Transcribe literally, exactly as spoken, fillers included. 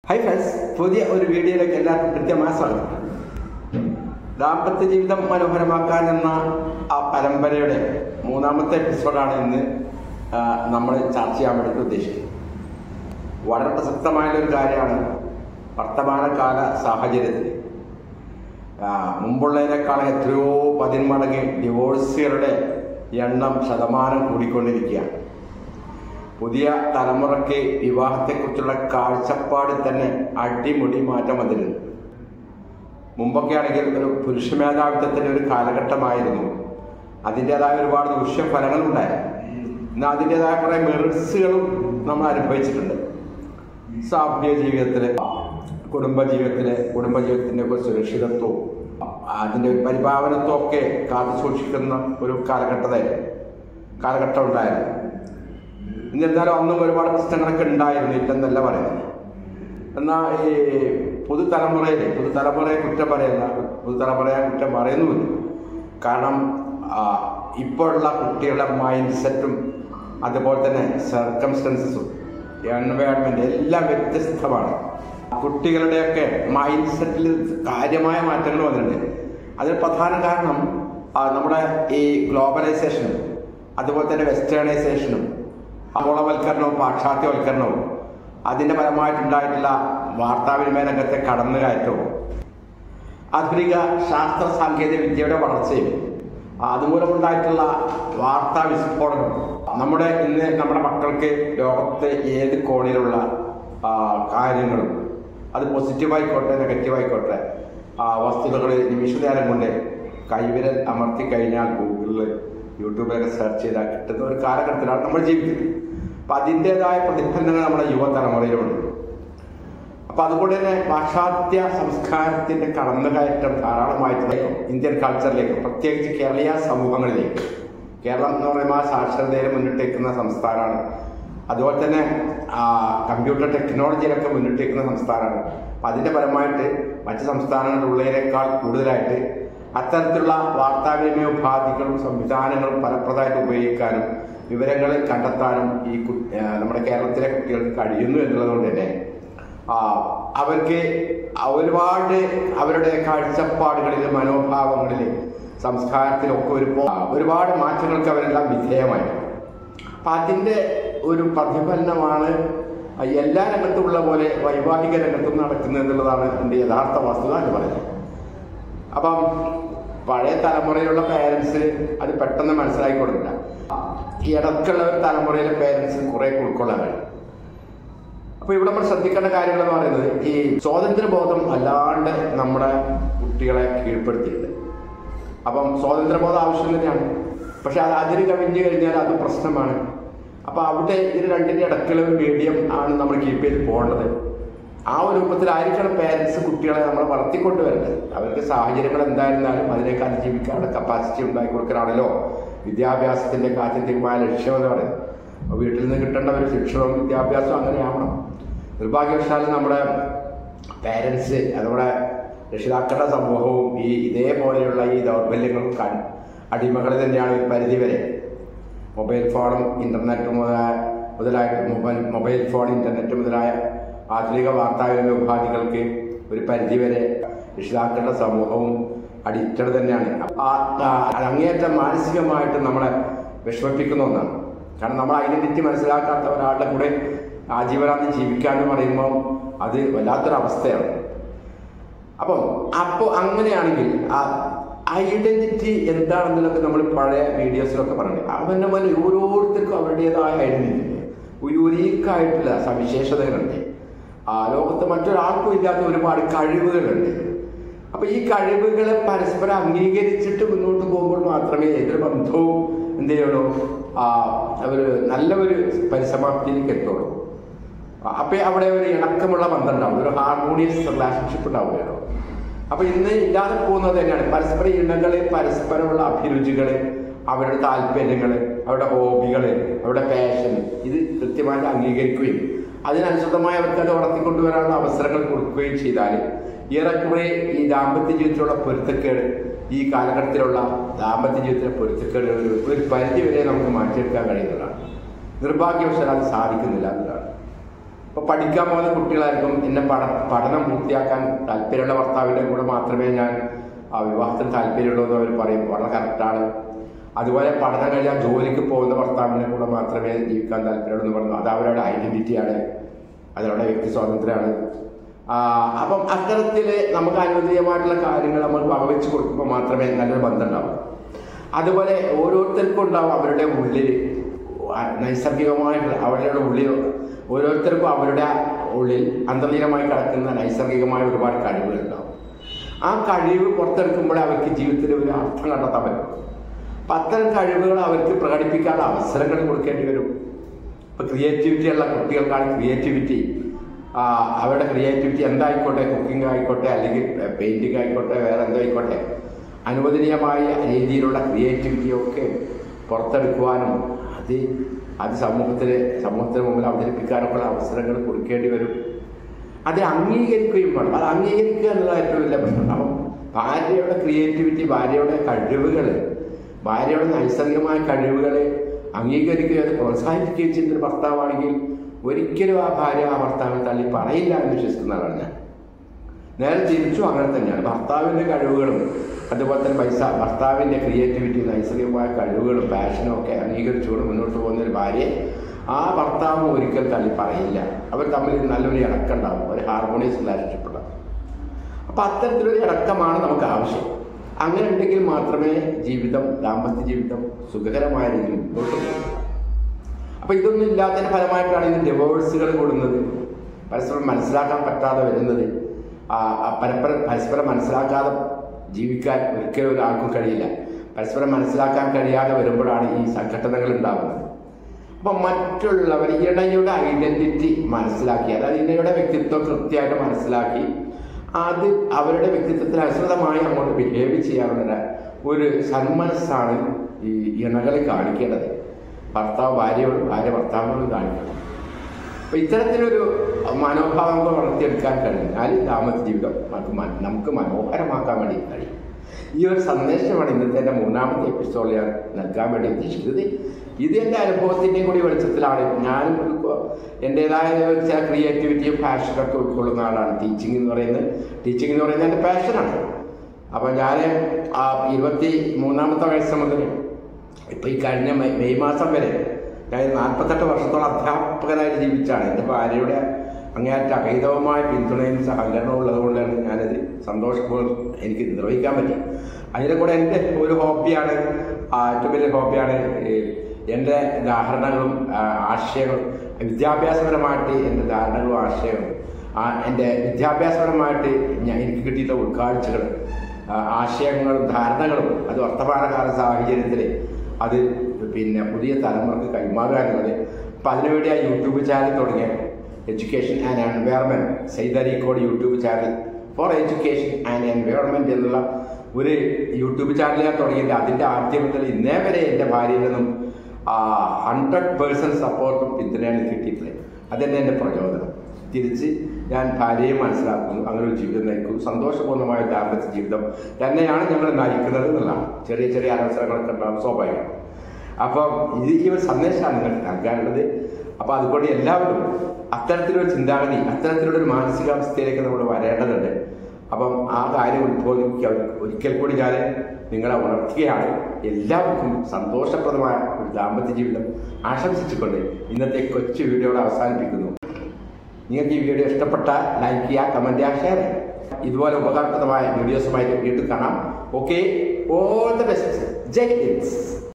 Hi friends, പുതിയ ഒരു വീഡിയോയിലേക്ക് എല്ലാവർക്കും കൃത്യമായ സ്വാഗതം. ദാമ്പത്യ ജീവിതം മനോഹരമാക്കാൻ എന്ന ആ പരമ്പരയുടെ മൂന്നാമത്തെ എപ്പിസോഡാണ് ഇന്ന് നമ്മൾ ചർച്ച ചെയ്യാൻ വേണ്ടി ഉദ്ദേശിക്കുന്നത്. വളരെ പ്രസക്തമായൊരു കാര്യമാണ്. വർത്തമാനകാല സാഹചര്യത്തിൽ മുമ്പുള്ളതിനേക്കാൾ എത്രയോ പതിന്മടങ്ങ് ഡിവോഴ്സുകളുടെ എണ്ണം ശതമാനം കൂടിക്കൊണ്ടിരിക്കുകയാണ്. പുതിയ തലമുറയ്ക്ക് വിവാഹത്തെക്കുറിച്ചുള്ള കാഴ്ചപ്പാടിൽ തന്നെ അടിമുടി മാറ്റം വന്നിരുന്നു. മുമ്പൊക്കെ ആണെങ്കിൽ ഒരു പുരുഷ മേധാവിത്വത്തിൻ്റെ ഒരു കാലഘട്ടമായിരുന്നു. അതിൻ്റെതായ ഒരുപാട് ദൂഷ്യഫലങ്ങളുണ്ടായിരുന്നു. എന്നാൽ അതിൻ്റെതായ കുറേ മെറിറ്റ്സുകളും നമ്മൾ അനുഭവിച്ചിട്ടുണ്ട്. സാമൂഹിക ജീവിതത്തിലെ കുടുംബജീവിതത്തിലെ കുടുംബജീവിതത്തിൻ്റെ ഒരു സുരക്ഷിതത്വവും അതിൻ്റെ ഒരു പരിപാലനത്വം ഒക്കെ കാത്തു സൂക്ഷിക്കുന്ന ഒരു കാലഘട്ടമായിരുന്നു കാലഘട്ടം ഉണ്ടായിരുന്നു. എന്നിരുന്നാലും അന്നും ഒരുപാട് പ്രശ്നങ്ങളൊക്കെ ഉണ്ടായിരുന്നു, ഇല്ലെന്നല്ല പറയുന്നത്. എന്നാൽ ഈ പുതുതലമുറയിൽ പുതുതലമുറയെ കുറ്റം പറയുന്ന പുതുതലമുറയെ കുറ്റം പറയുന്നുമില്ല. കാരണം ഇപ്പോഴുള്ള കുട്ടികളുടെ മൈൻഡ് സെറ്റും അതുപോലെ തന്നെ സർക്കംസ്റ്റൻസസും എൻവയോൺമെൻറ്റ് എല്ലാം വ്യത്യസ്തമാണ്. കുട്ടികളുടെയൊക്കെ മൈൻഡ് സെറ്റിൽ കാര്യമായ മാറ്റങ്ങൾ വന്നിട്ടുണ്ട്. അതിന് പ്രധാന കാരണം നമ്മുടെ ഈ ഗ്ലോബലൈസേഷനും അതുപോലെ തന്നെ വെസ്റ്റേണൈസേഷനും ആഗോളവൽക്കരണവും പാശ്ചാത്യവൽക്കരണവും അതിൻ്റെ പരമായിട്ടുണ്ടായിട്ടുള്ള വാർത്താവിനിമയ രംഗത്തെ കടന്നുകയറ്റവും ആധുനിക ശാസ്ത്ര സാങ്കേതിക വിദ്യയുടെ വളർച്ചയും അതുമൂലമുണ്ടായിട്ടുള്ള വാർത്താ വിസ്ഫോടനം നമ്മുടെ ഇന്ന് നമ്മുടെ മക്കൾക്ക് ലോകത്തെ ഏത് കോണിലുള്ള കാര്യങ്ങളും അത് പോസിറ്റീവായിക്കോട്ടെ നെഗറ്റീവായിക്കോട്ടെ വസ്തുതകൾ നിമിഷനേരം കൊണ്ട് കൈവിരൽ അമർത്തി കഴിഞ്ഞാൽ ഗൂഗിളിൽ യൂട്യൂബിലൊക്കെ സെർച്ച് ചെയ്താൽ കിട്ടുന്ന ഒരു കാലഘട്ടത്തിലാണ് നമ്മൾ ജീവിക്കുന്നത്. അപ്പം അതിൻ്റെതായ പ്രതിഫലനങ്ങൾ നമ്മുടെ യുവതലമുറയിലുണ്ട്. അപ്പം അതുകൊണ്ട് തന്നെ പാശ്ചാത്യ സംസ്കാരത്തിൻ്റെ കടന്നുകയറ്റം ധാരാളമായിട്ടുള്ള ഇന്ത്യൻ കൾച്ചറിലേക്ക്, പ്രത്യേകിച്ച് കേരളീയ സമൂഹങ്ങളിലേക്ക്. കേരളം എന്ന് പറയുമ്പോൾ സാക്ഷരതയിൽ മുന്നിട്ടേക്കുന്ന സംസ്ഥാനമാണ്. അതുപോലെ തന്നെ കമ്പ്യൂട്ടർ ടെക്നോളജിയിലൊക്കെ മുന്നിട്ടേക്കുന്ന സംസ്ഥാനമാണ്. അപ്പം അതിൻ്റെ പരമായിട്ട് മറ്റ് സംസ്ഥാനങ്ങളിലുള്ളതിനേക്കാൾ കൂടുതലായിട്ട് അത്തരത്തിലുള്ള വാർത്താവിനിമയ ഉപാധികളും സംവിധാനങ്ങളും ഫലപ്രദമായിട്ട് ഉപയോഗിക്കാനും വിവരങ്ങൾ കണ്ടെത്താനും ഈ നമ്മുടെ കേരളത്തിലെ കുട്ടികൾക്ക് കഴിയുന്നു എന്നുള്ളതുകൊണ്ട് തന്നെ അവർക്ക് ഒരുപാട് അവരുടെ കാഴ്ചപ്പാടുകളിൽ, മനോഭാവങ്ങളിൽ, സംസ്കാരത്തിലൊക്കെ ഒരു ഒരുപാട് മാറ്റങ്ങൾക്ക് അവരെല്ലാം വിധേയമായിട്ടുണ്ട്. അപ്പം അതിൻ്റെ ഒരു പ്രതിഫലനമാണ് എല്ലാ രംഗത്തുമുള്ള പോലെ വൈവാഹിക രംഗത്തും നടക്കുന്നത് എന്നുള്ളതാണ് എൻ്റെ യഥാർത്ഥ വസ്തുത എന്ന് പറയുന്നത്. അപ്പം പഴയ തലമുറയിലുള്ള പേരൻസ് അത് പെട്ടെന്ന് മനസ്സിലാക്കി കൊടുക്കില്ല. ഈ ഇടയ്ക്കുള്ള ഒരു തലമുറയിലെ പേരൻസ് കുറെ ഉൾക്കൊള്ളാൻ കഴിയും. അപ്പൊ ഇവിടെ നമ്മൾ ശ്രദ്ധിക്കേണ്ട കാര്യങ്ങൾ എന്ന് പറയുന്നത് ഈ സ്വാതന്ത്ര്യബോധം അല്ലാണ്ട് നമ്മുടെ കുട്ടികളെ കീഴ്പ്പെടുത്തിയിട്ടുണ്ട്. അപ്പം സ്വാതന്ത്ര്യബോധം ആവശ്യം തന്നെയാണ്, പക്ഷെ അത് അതിന് കവിഞ്ഞു കഴിഞ്ഞാൽ അത് പ്രശ്നമാണ്. അപ്പൊ അവിടെ ഇത് രണ്ടിന്റെ ഇടയ്ക്കുള്ള ഒരു മീഡിയം ആണ് നമ്മൾ കീപ്പ് ചെയ്ത് പോകേണ്ടത്. ആ ഒരു രൂപത്തിലായിരിക്കണം പേരൻസ് കുട്ടികളെ നമ്മൾ വളർത്തിക്കൊണ്ട് വരേണ്ടത്. അവർക്ക് സാഹചര്യങ്ങൾ എന്തായിരുന്നാലും അതിലേക്ക് അതിജീവിക്കാനുള്ള കപ്പാസിറ്റി ഉണ്ടാക്കി കൊടുക്കാനാണല്ലോ വിദ്യാഭ്യാസത്തിന്റെ ആത്യന്തികമായ ലക്ഷ്യം എന്ന് പറയുന്നത്. അപ്പോൾ വീട്ടിൽ നിന്ന് കിട്ടേണ്ട ഒരു ശിക്ഷണവും വിദ്യാഭ്യാസവും അങ്ങനെയാവണം. നിർഭാഗ്യവശാലും നമ്മുടെ പേരൻസ് നമ്മുടെ രക്ഷിതാക്കളുടെ സമൂഹവും ഈ ഇതേപോലെയുള്ള ഈ ദൗർബല്യങ്ങളും അടിമകൾ തന്നെയാണ് ഒരു പരിധിവരെ. മൊബൈൽ ഫോണും ഇന്റർനെറ്റും മുതലായ മുതലായിട്ട് മൊബൈൽ മൊബൈൽ ഫോൺ ഇന്റർനെറ്റ് മുതലായ ആധുനിക വാർത്താവിനിമയ ഉപാധികൾക്ക് ഒരു പരിധിവരെ രക്ഷിതാക്കളുടെ സമൂഹവും അഡിക്റ്റഡ് തന്നെയാണ്. അങ്ങേയറ്റം മാനസികമായിട്ട് നമ്മളെ വിഷമിപ്പിക്കുന്ന ഒന്നാണ്. കാരണം നമ്മൾ ഐഡന്റിറ്റി മനസ്സിലാക്കാത്ത ഒരാളുടെ കൂടെ ആജീവനാന്തം ജീവിക്കാന്ന് പറയുമ്പോൾ അത് വല്ലാത്തൊരവസ്ഥയാണ്. അപ്പം അപ്പോൾ അങ്ങനെയാണെങ്കിൽ ആ ഐഡന്റിറ്റി എന്താണെന്നുള്ളതൊക്കെ നമ്മൾ പഴയ വീഡിയോസിലൊക്കെ പറയുന്നത്. അവൻ്റെ പോലെ ഓരോരുത്തർക്കും അവരുടേതായ ഐഡന്റിറ്റി, യുണീക്കായിട്ടുള്ള സവിശേഷതകളുണ്ട്. ആ ലോകത്ത് മറ്റൊരാൾക്കും ഇല്ലാത്ത ഒരുപാട് കഴിവുകളുണ്ട്. അപ്പൊ ഈ കഴിവുകളെ പരസ്പരം അംഗീകരിച്ചിട്ട് മുന്നോട്ട് പോകുമ്പോൾ മാത്രമേ ഏതൊരു ബന്ധവും എന്ത് ചെയ്യുള്ളൂ, ഒരു നല്ല ഒരു പരിസമാപ്തിയിലേക്ക് എത്തുള്ളൂ. അപ്പൊ അവിടെ ഒരു ഇണക്കമുള്ള ബന്ധം ഉണ്ടാവും, ഒരു ഹാർമോണിയസ് റിലേഷൻഷിപ്പ് ഉണ്ടാവുകയുള്ളൂ. അപ്പൊ ഇന്ന് ഇല്ലാതെ പോകുന്നത് തന്നെയാണ് പരസ്പര ഇണകള്, പരസ്പരമുള്ള അഭിരുചികള്, അവരുടെ താല്പര്യങ്ങള്, അവരുടെ ഹോബികള്, അവരുടെ പാഷൻ, ഇത് കൃത്യമായിട്ട് അംഗീകരിക്കുകയും അതിനനുസൃതമായി അവർക്ക് അത് വളർത്തിക്കൊണ്ടുവരാനുള്ള അവസരങ്ങൾ കൊടുക്കുകയും ചെയ്താൽ ഏറെക്കുറെ ഈ ദാമ്പത്യ ജീവിതത്തിലുള്ള പൊരുത്തക്കേട്, ഈ കാലഘട്ടത്തിലുള്ള ദാമ്പത്യ ജീവിതത്തിലെ പൊരുത്തക്കേട് ഒരു പരിധി വരെ നമുക്ക് മാറ്റിയെടുക്കാൻ കഴിയുന്നതാണ്. നിർഭാഗ്യവശാൽ അത് സാധിക്കുന്നില്ല എന്നതാണ്. ഇപ്പോൾ പഠിക്കാൻ പോകുന്ന കുട്ടികളായിരിക്കും എന്നെ പഠ പഠനം പൂർത്തിയാക്കാൻ താല്പര്യമുള്ള ഭർത്താവിൻ്റെ കൂടെ മാത്രമേ ഞാൻ ആ വിവാഹത്തിന് താല്പര്യമുള്ളൂ എന്ന് അവർ പറയും. വളരെ കറക്റ്റാണ്. അതുപോലെ പഠനം കഴിഞ്ഞാൽ ജോലിക്ക് പോകുന്ന ഭർത്താവിൻ്റെ കൂടെ മാത്രമേ ജീവിക്കാൻ താല്പര്യമുള്ളൂ എന്ന് പറഞ്ഞു. അത് അവരുടെ ഐഡൻറ്റിറ്റിയാണ്, അതവരുടെ വ്യക്തി സ്വാതന്ത്ര്യമാണ്. അപ്പം അത്തരത്തിൽ നമുക്ക് അനുവദനീയമായിട്ടുള്ള കാര്യങ്ങൾ നമ്മൾ വകവെച്ച് കൊടുക്കുമ്പോൾ മാത്രമേ നല്ലൊരു ബന്ധം ഉണ്ടാവും. അതുപോലെ ഓരോരുത്തർക്കും ഉണ്ടാവും അവരുടെ ഉള്ളിൽ നൈസർഗികമായിട്ടുള്ള അവരുടെ ഉള്ളിൽ ഓരോരുത്തർക്കും അവരുടെ ഉള്ളിൽ അന്തർലീനമായി കിടക്കുന്ന നൈസർഗികമായ ഒരുപാട് കഴിവുകളുണ്ടാവും. ആ കഴിവ് പുറത്തെടുക്കുമ്പോൾ അവർക്ക് ജീവിതത്തിൽ ഒരു അർത്ഥം കണ്ടെത്താൻ പറ്റും. അപ്പം അത്തരം കഴിവുകൾ അവർക്ക് പ്രകടിപ്പിക്കാനുള്ള അവസരങ്ങൾ കൊടുക്കേണ്ടി വരും. ഇപ്പം ക്രിയേറ്റിവിറ്റി ഉള്ള കുട്ടികൾക്കാണ് ക്രിയേറ്റിവിറ്റി, അവരുടെ ക്രിയേറ്റിവിറ്റി എന്തായിക്കോട്ടെ, കുക്കിംഗ് ആയിക്കോട്ടെ, അല്ലെങ്കിൽ പെയിൻറ്റിങ് ആയിക്കോട്ടെ, വേറെ എന്തോ ആയിക്കോട്ടെ, അനുവദനീയമായ രീതിയിലുള്ള ക്രിയേറ്റിവിറ്റിയൊക്കെ പുറത്തെടുക്കുവാനും അത് അത് സമൂഹത്തിൽ സമൂഹത്തിന് മുമ്പിൽ അവതരിപ്പിക്കാനൊക്കെയുള്ള അവസരങ്ങൾ കൊടുക്കേണ്ടി വരും. അത് അംഗീകരിക്കുകയും വേണം. അത് അംഗീകരിക്കുക എന്നുള്ള ഏറ്റവും വലിയ പ്രശ്നം. അപ്പം ഭാര്യയുടെ ക്രിയേറ്റിവിറ്റി, ഭാര്യയുടെ കഴിവുകൾ, ഭാര്യയുടെ നൈസർഗികമായ കഴിവുകൾ അംഗീകരിക്കുകയോ അത് പ്രോത്സാഹിപ്പിക്കുകയും ചെയ്യുന്നൊരു ഭർത്താവാണെങ്കിൽ ഒരിക്കലും ആ ഭാര്യ ആ ഭർത്താവിനെ തള്ളി പറയില്ല എന്ന് വിശ്വസിക്കുന്ന ആളാണ് ഞാൻ. നേരെ തിരിച്ചും അങ്ങനെ തന്നെയാണ്. ഭർത്താവിൻ്റെ കഴിവുകളും അതുപോലെ തന്നെ പൈസ ഭർത്താവിൻ്റെ ക്രിയേറ്റിവിറ്റി, നൈസർഗികമായ കഴിവുകളും പാഷനും ഒക്കെ അംഗീകരിച്ചുകൊണ്ട് മുന്നോട്ട് പോകുന്ന ഒരു ഭാര്യയെ ആ ഭർത്താവ് ഒരിക്കൽ തള്ളി പറയില്ല. അവർ തമ്മിൽ നല്ലൊരു ഇണക്കുണ്ടാവും, ഒരു ഹാർമോണിയസ് റിലേഷൻഷിപ്പ് ഉണ്ടാവും. അപ്പം അത്തരത്തിലൊരു ഇണക്കമാണ് നമുക്ക് ആവശ്യം. അങ്ങനെ ഉണ്ടെങ്കിൽ മാത്രമേ ജീവിതം, ദാമ്പത്യ ജീവിതം സുഖകരമായ രീതിയിൽ മുന്നോട്ട് പോകും. അപ്പം ഇതൊന്നും ഇല്ലാത്തതിൻ്റെ ഫലമായിട്ടാണ് ഇന്ന് ഡിവോഴ്സുകൾ കൂടുന്നത്, പരസ്പരം മനസ്സിലാക്കാൻ പറ്റാതെ വരുന്നത്. പരസ്പരം പരസ്പരം മനസ്സിലാക്കാതെ ജീവിക്കാൻ ഒരിക്കലും ഒരാൾക്കും കഴിയില്ല. പരസ്പരം മനസ്സിലാക്കാൻ കഴിയാതെ വരുമ്പോഴാണ് ഈ സംഘടനകൾ ഉണ്ടാകുന്നത്. അപ്പം മറ്റുള്ളവർ ഇണയുടെ ഐഡൻറ്റിറ്റി മനസ്സിലാക്കി, അതായത് ഇണയുടെ വ്യക്തിത്വം കൃത്യമായിട്ട് മനസ്സിലാക്കി അത് അവരുടെ വ്യക്തിത്വത്തിന് അനുസൃതമായി അങ്ങോട്ട് ബിഹേവ് ചെയ്യാനുള്ള ഒരു സന്മനസ്സാണ് ഈ ഇണകൾ കാണിക്കേണ്ടത്. ഭർത്താവ് ഭാര്യയോടും ഭാര്യ ഭർത്താവിനോടും കാണിക്കണം. അപ്പം ഇത്തരത്തിലൊരു മനോഭാവം വളർത്തിയെടുക്കാൻ കഴിഞ്ഞാൽ ദാമ്പത്യ ജീവിതം നമുക്ക് നമുക്ക് മനോഹരമാക്കാൻ വേണ്ടി കഴിയും. ഈ ഒരു സന്ദേശമാണ് ഇന്നത്തെ എൻ്റെ മൂന്നാമത്തെ എപ്പിസോഡിൽ ഞാൻ നൽകാൻ വേണ്ടി ഉദ്ദേശിക്കുന്നത്. ഇത് എൻ്റെ അനുഭവത്തിൻ്റെയും കൂടി വെളിച്ചത്തിലാണ്. ഞാനും എൻ്റേതായ ചില ക്രിയേറ്റിവിറ്റിയും പാഷനൊക്കെ ഉൾക്കൊള്ളുന്ന ആളാണ്. ടീച്ചിങ് എന്ന് പറയുന്നത് ടീച്ചിങ് എന്ന് പറയുന്നത് എൻ്റെ പാഷനാണ്. അപ്പം ഞാൻ ആ ഇരുപത്തി മൂന്നാമത്തെ വയസ്സ് മുതൽ ഇപ്പോൾ ഈ കഴിഞ്ഞ മെയ് മാസം വരെ ഞാൻ നാൽപ്പത്തെട്ട് വർഷത്തോളം അധ്യാപകനായിട്ട് ജീവിച്ചാണ്. എൻ്റെ ഭാര്യയുടെ അങ്ങേയറ്റ അഭേദവമായ പിന്തുണയും സഹകരണവും ഉള്ളത് കൊണ്ടാണ് ഞാനത് സന്തോഷപൂർവ്വം എനിക്ക് നിർവഹിക്കാൻ പറ്റി. അതിൻ്റെ കൂടെ എൻ്റെ ഒരു ഹോബിയാണ്, ഏറ്റവും വലിയ ഹോബിയാണ് എൻ്റെ ധാരണകളും ആശയങ്ങളും, വിദ്യാഭ്യാസപരമായിട്ട് എൻ്റെ ധാരണകളും ആശയങ്ങളും, എൻ്റെ വിദ്യാഭ്യാസപരമായിട്ട് ഞാൻ എനിക്ക് കിട്ടിയിട്ടുള്ള ഉൾക്കാഴ്ചകൾ, ആശയങ്ങളും ധാരണകളും അത് വർത്തമാനകാല സാഹചര്യത്തിൽ അത് പിന്നെ പുതിയ തലമുറക്ക് കൈമാറുക എന്നുള്ളത്. അപ്പം അതിനുവേണ്ടി ആ യൂട്യൂബ് ചാനൽ തുടങ്ങിയ education and environment, Sayyid Areekode YouTube channel for education and environment എന്നുള്ള ഒരു യൂട്യൂബ് ചാനൽ ഞാൻ തുടങ്ങിയിട്ട് അതിൻ്റെ ആദ്യം മുതൽ ഇന്നേ വരെ എൻ്റെ ഭാര്യയിൽ നിന്നും ഹൺഡ്രഡ് പേഴ്സൻറ്റ് സപ്പോർട്ടും പിന്തുണയാണ് കിട്ടിയിട്ടുള്ളത്. അതെന്നെ എൻ്റെ പ്രചോദനം. തിരിച്ച് ഞാൻ ഭാര്യയെ മനസ്സിലാക്കുന്നു, അങ്ങനെ ഒരു ജീവിതം നയിക്കുന്നു. സന്തോഷപൂർണ്ണമായ ദാമ്പത്യ ജീവിതം തന്നെയാണ് ഞങ്ങൾ നയിക്കുന്നത് എന്നുള്ളതാണ്. ചെറിയ ചെറിയ അവസരങ്ങളൊക്കെ ഉണ്ടാകും, സ്വാഭാവികം. അപ്പം ഇത് ഈ ഒരു സന്ദേശമാണ് നിങ്ങൾക്ക് നൽകാനുള്ളത്. അപ്പം അതുകൊണ്ട് എല്ലാവരും അത്തരത്തിലൊരു ചിന്താഗതി, അത്തരത്തിലുള്ള ഒരു മാനസികാവസ്ഥയിലേക്ക് നമ്മൾ വരേണ്ടതുണ്ട്. അപ്പം ആ കാര്യം ഉത്ബോധിപ്പിക്കുക ഒരിക്കൽ കൂടി ഞാൻ നിങ്ങളെ ഉണർത്തുകയാണ്. എല്ലാവർക്കും സന്തോഷപ്രദമായ ഒരു ദാമ്പത്യ ജീവിതം ആശംസിച്ചുകൊണ്ട് ഇന്നത്തെ കൊച്ചു വീഡിയോയുടെ അവസാനിപ്പിക്കുന്നു. നിങ്ങൾക്ക് ഈ വീഡിയോ ഇഷ്ടപ്പെട്ടാൽ ലൈക്ക് ചെയ്യുക, കമൻറ്റ് ചെയ്യുക, ഷെയർ ചെയ്യുക. ഇതുപോലെ ഉപകാരപ്രദമായ വീഡിയോസുമായിട്ട് വീണ്ടും കാണാം. Okay, all the best. ജയ് ഹിന്ദ്.